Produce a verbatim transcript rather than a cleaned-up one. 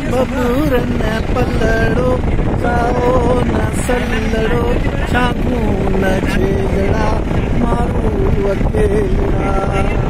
बबूरन पलड़ो Sao न सलड़ो छागू न छेड़ड़ा मारू अकेला।